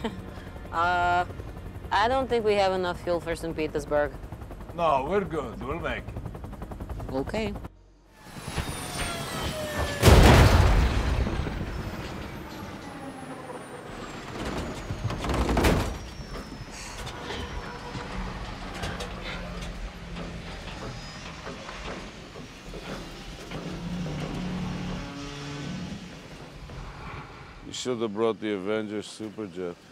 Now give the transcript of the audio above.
I don't think we have enough fuel for St. Petersburg. No, we're good. We'll make it. Okay. You should have brought the Avengers superjet.